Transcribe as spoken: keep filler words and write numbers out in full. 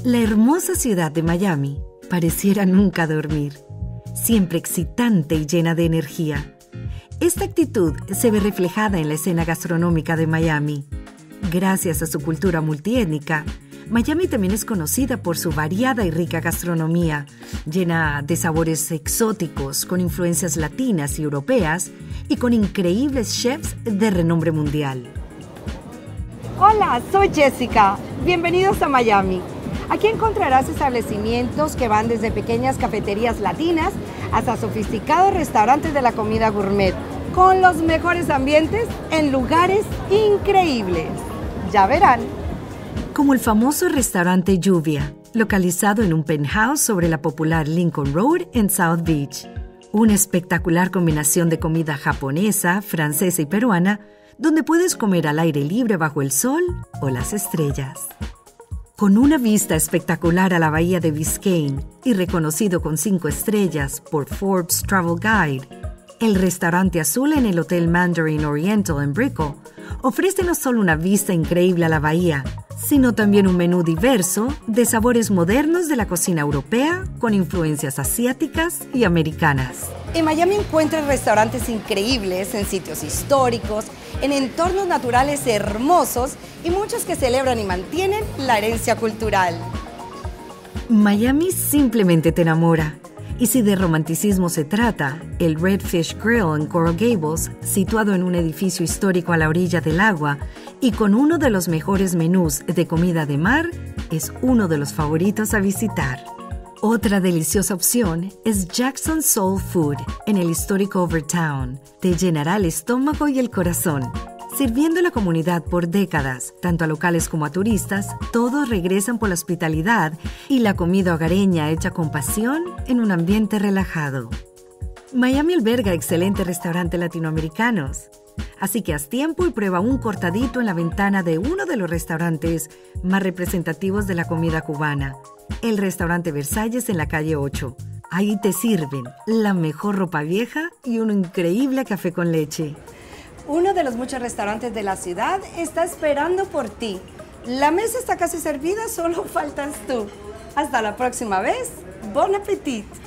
La hermosa ciudad de Miami pareciera nunca dormir, siempre excitante y llena de energía. Esta actitud se ve reflejada en la escena gastronómica de Miami. Gracias a su cultura multiétnica, Miami también es conocida por su variada y rica gastronomía, llena de sabores exóticos, con influencias latinas y europeas y con increíbles chefs de renombre mundial. Hola, soy Jessica. Bienvenidos a Miami. Aquí encontrarás establecimientos que van desde pequeñas cafeterías latinas hasta sofisticados restaurantes de la comida gourmet, con los mejores ambientes en lugares increíbles. Ya verán. Como el famoso restaurante Lluvia, localizado en un penthouse sobre la popular Lincoln Road en South Beach. Una espectacular combinación de comida japonesa, francesa y peruana, donde puedes comer al aire libre bajo el sol o las estrellas. Con una vista espectacular a la bahía de Biscayne y reconocido con cinco estrellas por Forbes Travel Guide, el restaurante azul en el Hotel Mandarin Oriental en Brickell ofrece no solo una vista increíble a la bahía, sino también un menú diverso de sabores modernos de la cocina europea con influencias asiáticas y americanas. En Miami encuentras restaurantes increíbles en sitios históricos, en entornos naturales hermosos y muchos que celebran y mantienen la herencia cultural. Miami simplemente te enamora. Y si de romanticismo se trata, el Redfish Grill en Coral Gables, situado en un edificio histórico a la orilla del agua y con uno de los mejores menús de comida de mar, es uno de los favoritos a visitar. Otra deliciosa opción es Jackson Soul Food en el histórico Overtown. Te llenará el estómago y el corazón. Sirviendo a la comunidad por décadas, tanto a locales como a turistas, todos regresan por la hospitalidad y la comida hogareña hecha con pasión en un ambiente relajado. Miami alberga excelentes restaurantes latinoamericanos, así que haz tiempo y prueba un cortadito en la ventana de uno de los restaurantes más representativos de la comida cubana, el restaurante Versalles en la calle ocho. Ahí te sirven la mejor ropa vieja y un increíble café con leche. Uno de los muchos restaurantes de la ciudad está esperando por ti. La mesa está casi servida, solo faltas tú. Hasta la próxima vez. Bon appétit.